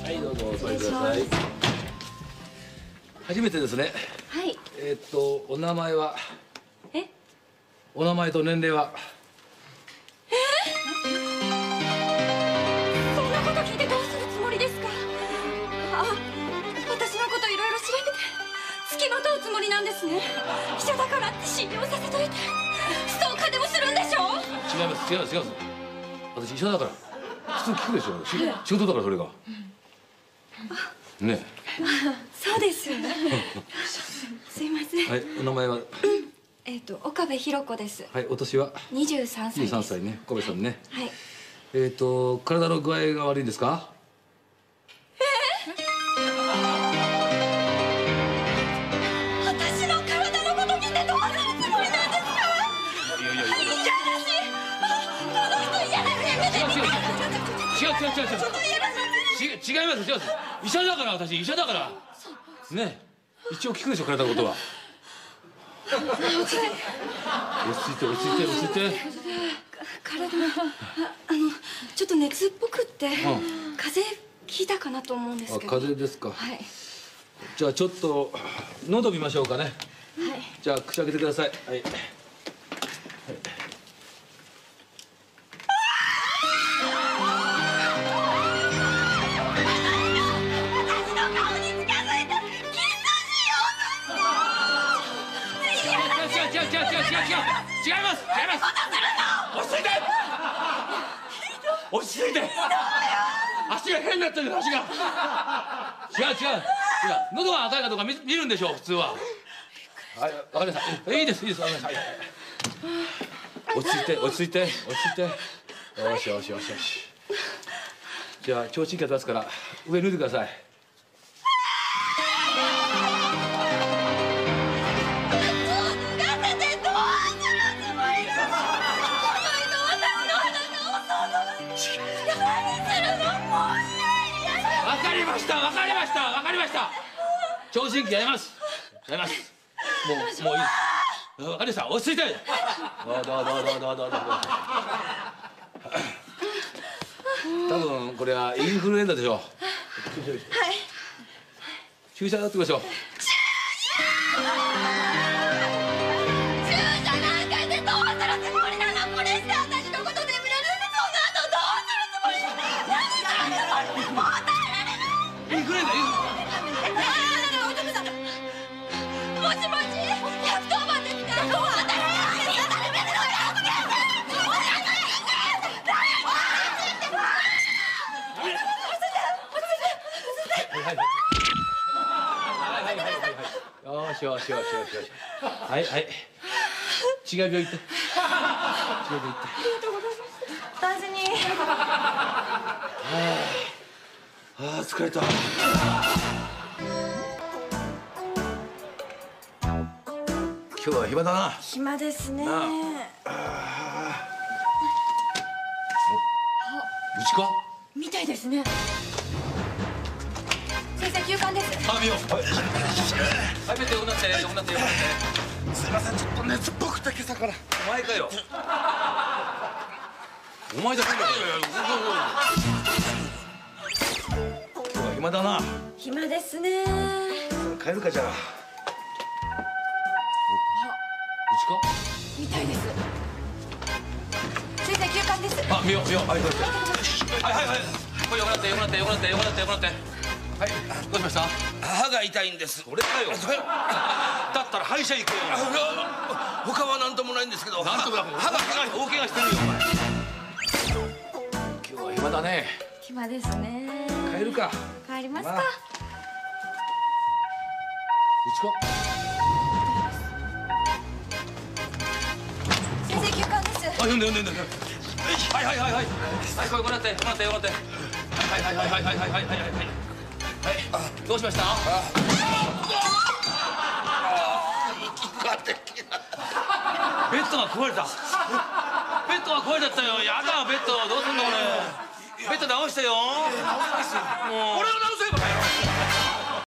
はい、どうぞお座りください。初めてですね。 はい。 お名前は。お名前と年齢は。 そんなこと聞いてどうするつもりですか。私のこといろいろ調べて付きまとうつもりなんですね。記者だからって信用させといてストーカーでもするんでしょ。 違います。私医者だから普通聞くでしょ。仕事だからそれが。ね。 そうですよね。すいません。 はい、お名前は。 岡部弘子です。 はい、お年は。 23歳です。 23歳ね、岡部さんね。 はい。 体の具合が悪いんですか。 私の体のこと聞いてどうするつもりなんですか。 いや嫌だし、この人嫌だよ。やめて。 違います。医者だから、私医者だからね。一応聞くでしょ、体のことは。落ち着いて。 体ちょっと熱っぽくって、風邪ひいたかなと思うんですけど。 風邪ですか。 はい。 じゃあちょっと喉見ましょうかね。はい。じゃあ口開けてください。はい。違います。落ち着いて。足が変になってる。足が。違う。喉が赤いかどうか見るんでしょう、普通は。はい、わかりました。いいです。わかりました。落ち着いて。よし。じゃあ聴診器出すから上脱いでください。わかりました聴診器やりますもういい。わかりました。落ち着いて。どう多分これはインフルエンザでしょう。はい。注射打ってみましょう。注射なんかでどうするつもりなの。これして私のことで見れるんで、その後どうするつもりなの。何するつもり。もう耐えられない。インフルエンザ。もしもし、110番ですか。よし。はい。違う病院行って。ありがとうございます。大事に。疲れた。今日は暇だな。 暇ですね。うちか。 みたいですね。先生、休館です。 見よう。はい、ベッドよくなって。 すいません、ちょっと熱っぽくて今朝から。 お前かよ。お前だけだよ。今日は暇だな。 暇ですね。 帰るかじゃあ。うちか。 みたいです。先生、休館です。 見よう。はい。これよくなって。はい、どうしました。 歯が痛いんです。 それかよ。だったら歯医者行けよ。 他は何ともないんですけど。 なんともなく歯が大怪我してるよ、お前。今日は暇だね。 暇ですね。 帰るか。 帰りますか。 うちか。 先生、休館です。 呼んで。はい。これよくなって。はい、どうしました。ベッドが壊れた。ったよ。やだ、ベッドどうすんのこれ。ベッド直してよ。もう